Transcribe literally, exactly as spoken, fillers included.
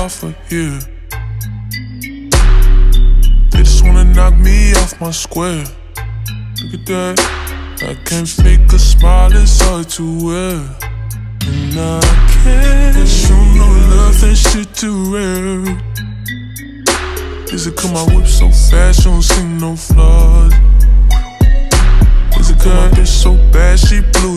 off of here. They just wanna knock me off my square. Look at that, I can't fake a smile, it's hard to wear. And I can't show no love, that shit too rare. Is it 'cause my whip so fast, you don't see no flaws? Is it 'cause my bitch so bad, she blew